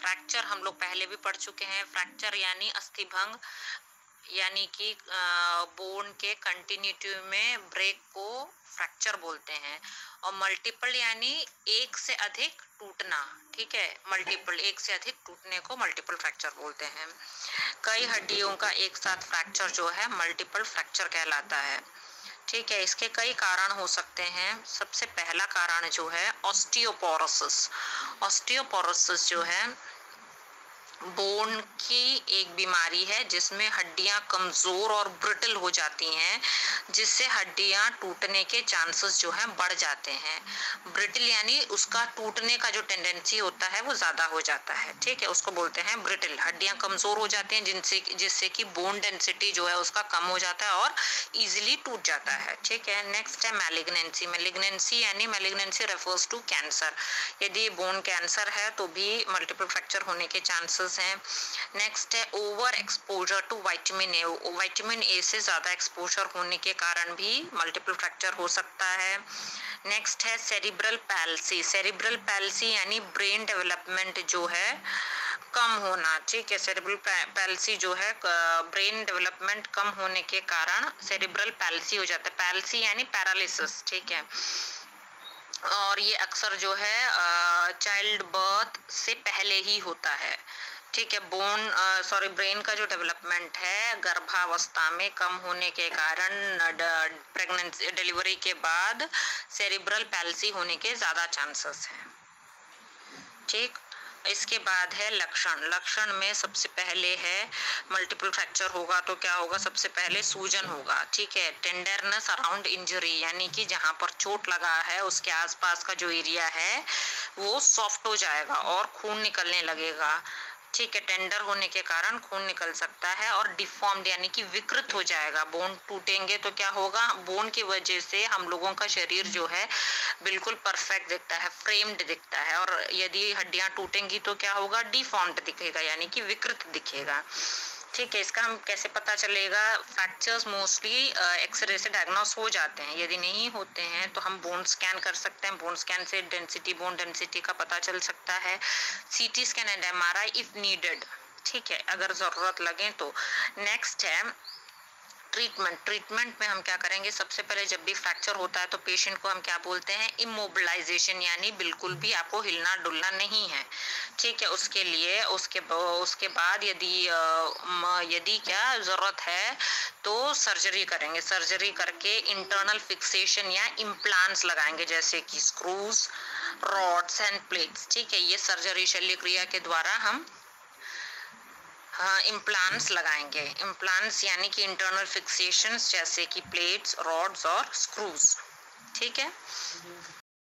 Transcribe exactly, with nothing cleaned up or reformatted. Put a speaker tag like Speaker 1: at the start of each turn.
Speaker 1: Fracture हम लोग पहले भी पढ़ चुके हैं। फ्रैक्चर यानी अस्थिभंग, यानी कि बोन के कंटिन्यूटी में ब्रेक को फ्रैक्चर बोलते हैं। और मल्टीपल यानी एक से अधिक टूटना, ठीक है, मल्टीपल एक से अधिक टूटने को मल्टीपल फ्रैक्चर बोलते हैं। कई हड्डियों का एक साथ फ्रैक्चर जो है मल्टीपल फ्रैक्चर कहलाता है, ठीक है। इसके कई कारण हो सकते हैं। सबसे पहला कारण जो है ऑस्टियोपोरोसिस। ऑस्टियोपोरोसिस जो है बोन की एक बीमारी है जिसमें हड्डियां कमजोर और ब्रिटल हो जाती हैं, जिससे हड्डियां टूटने के चांसेस जो हैं बढ़ जाते हैं। ब्रिटल यानी उसका टूटने का जो टेंडेंसी होता है वो ज्यादा हो जाता है, ठीक है, उसको बोलते हैं ब्रिटल। हड्डियां कमजोर हो जाती हैं जिनसे जिससे कि बोन डेंसिटी जो है उसका कम हो जाता है और इजिली टूट जाता है, ठीक है। नेक्स्ट है मैलिग्नेंसी। मैलिग्नेंसी यानी मैलिग्नेंसी रेफर्स टू कैंसर। यदि बोन कैंसर है तो भी मल्टीपल फ्रैक्चर होने के चांसेस हैं। नेक्स्ट है over exposure to vitamin A. Vitamin A से ज्यादा एक्सपोजर होने के कारण भी मल्टीपल फ्रैक्चर हो सकता है। नेक्स्ट है सेरिब्रल पैल्सी। सेरिब्रल पैल्सी यानी ब्रेन डेवलपमेंट जो है कम होना, ठीक है। सेरिब्रल पैल्सी जो है ब्रेन डेवलपमेंट कम होने के कारण सेरिब्रल पैल्सी हो जाता है। पैल्सी यानी पैरालिसिस, ठीक है। और ये अक्सर जो है चाइल्ड बर्थ से पहले ही होता है, ठीक है। बोन सॉरी ब्रेन का जो डेवलपमेंट है गर्भावस्था में कम होने के कारण प्रेगनेंसी डिलीवरी के बाद सेरिब्रल पैल्सी होने के ज्यादा चांसेस हैं, ठीक। इसके बाद है लक्षण। लक्षण में सबसे पहले है मल्टीपल फ्रैक्चर होगा तो क्या होगा, सबसे पहले सूजन होगा, ठीक है। टेंडरनेस अराउंड इंजरी यानी कि जहां पर चोट लगा है उसके आसपास का जो एरिया है वो सॉफ्ट हो जाएगा और खून निकलने लगेगा, ठीक है। टेंडर होने के कारण खून निकल सकता है। और डिफॉर्म्ड यानी कि विकृत हो जाएगा। बोन टूटेंगे तो क्या होगा, बोन की वजह से हम लोगों का शरीर जो है बिल्कुल परफेक्ट दिखता है, फ्रेम्ड दिखता है। और यदि हड्डियां टूटेंगी तो क्या होगा, डिफॉर्म्ड दिखेगा यानी कि विकृत दिखेगा, ठीक है। इसका हम कैसे पता चलेगा, फ्रैक्चर्स मोस्टली एक्सरे से डायग्नोस हो जाते हैं। यदि नहीं होते हैं तो हम बोन स्कैन कर सकते हैं। बोन स्कैन से डेंसिटी, बोन डेंसिटी का पता चल सकता है। CT scan and MRI if needed, ठीक है, अगर जरूरत लगे तो। नेक्स्ट है ट्रीटमेंट। ट्रीटमेंट में हम क्या करेंगे, सबसे पहले जब भी फ्रैक्चर होता है तो पेशेंट को हम क्या बोलते हैं, इमोबिलाइजेशन, यानी बिल्कुल भी आपको हिलना डुलना नहीं है, ठीक है। उसके लिए उसके उसके बाद यदि यदि क्या जरूरत है तो सर्जरी करेंगे। सर्जरी करके इंटरनल फिक्सेशन या इम्प्लांट्स लगाएंगे जैसे कि स्क्रूज, रॉड्स एंड प्लेट्स, ठीक है। ये सर्जरी शल्य क्रिया के द्वारा हम हाँ इम्प्लांट्स लगाएंगे। इम्प्लांट्स यानी कि इंटरनल फिक्सेशंस जैसे कि प्लेट्स, रॉड्स और स्क्रूज, ठीक है।